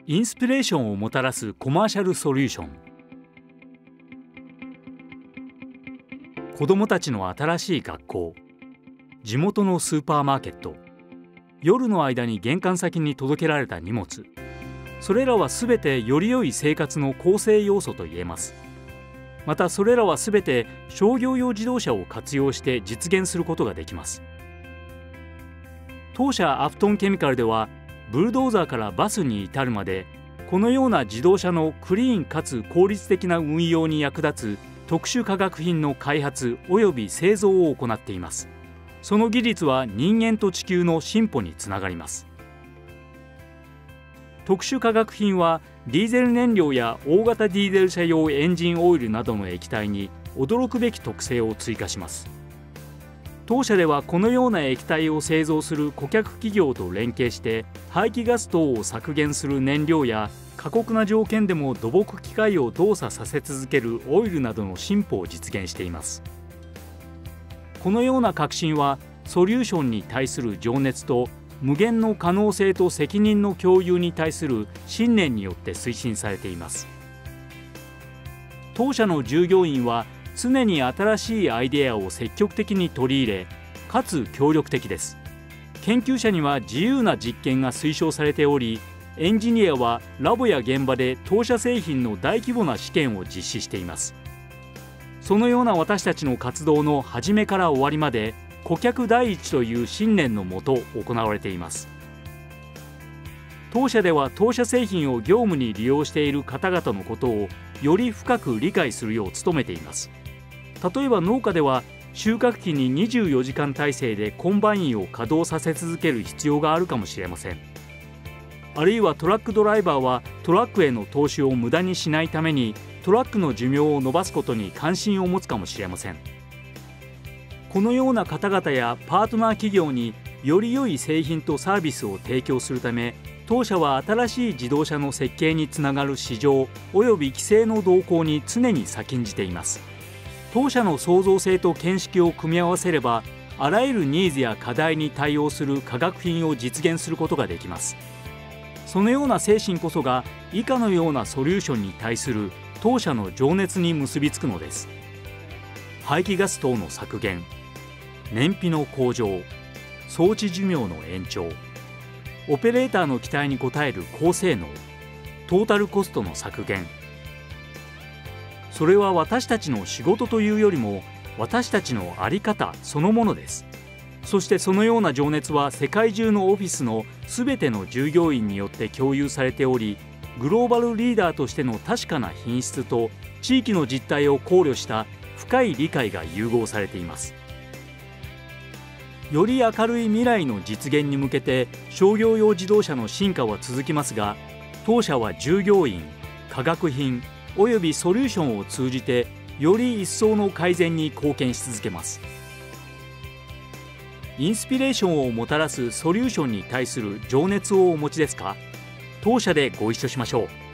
インスピレーションをもたらすコマーシャルソリューション。子どもたちの新しい学校、地元のスーパーマーケット、夜の間に玄関先に届けられた荷物、それらはすべてより良い生活の構成要素と言えます。またそれらはすべて商業用自動車を活用して実現することができます。当社アフトンケミカルではブルドーザーからバスに至るまで、このような自動車のクリーンかつ効率的な運用に役立つ特殊化学品の開発および製造を行っています。その技術は人間と地球の進歩につながります。特殊化学品はディーゼル燃料や大型ディーゼル車用エンジンオイルなどの液体に驚くべき特性を追加します。当社ではこのような液体を製造する顧客企業と連携して排気ガス等を削減する燃料や過酷な条件でも土木機械を動作させ続けるオイルなどの進歩を実現しています。このような革新はソリューションに対する情熱と無限の可能性と責任の共有に対する信念によって推進されています。当社の従業員は常に新しいアイデアを積極的に取り入れ、かつ協力的です。研究者には自由な実験が推奨されており、エンジニアはラボや現場で当社製品の大規模な試験を実施しています。そのような私たちの活動の始めから終わりまで、顧客第一という信念のもと行われています。当社では当社製品を業務に利用している方々のことをより深く理解するよう努めています。例えば農家では収穫期に24時間体制でコンバインを稼働させ続ける必要があるかもしれません。あるいはトラックドライバーはトラックへの投資を無駄にしないためにトラックの寿命を延ばすことに関心を持つかもしれません。このような方々やパートナー企業により良い製品とサービスを提供するため、当社は新しい自動車の設計につながる市場および規制の動向に常に先んじています。当社の創造性と見識を組み合わせれば、あらゆるニーズや課題に対応する化学品を実現することができます。そのような精神こそが以下のようなソリューションに対する当社の情熱に結びつくのです。排気ガス等の削減、燃費の向上、装置寿命の延長、オペレーターの期待に応える高性能、トータルコストの削減。それは私たちの仕事というよりも私たちの在り方そのものです。そしてそのような情熱は世界中のオフィスのすべての従業員によって共有されており、グローバルリーダーとしての確かな品質と地域の実態を考慮した深い理解が融合されています。より明るい未来の実現に向けて商業用自動車の進化は続きますが、当社は従業員、化学品およびソリューションを通じてより一層の改善に貢献し続けます。インスピレーションをもたらすソリューションに対する情熱をお持ちですか？当社でご一緒しましょう。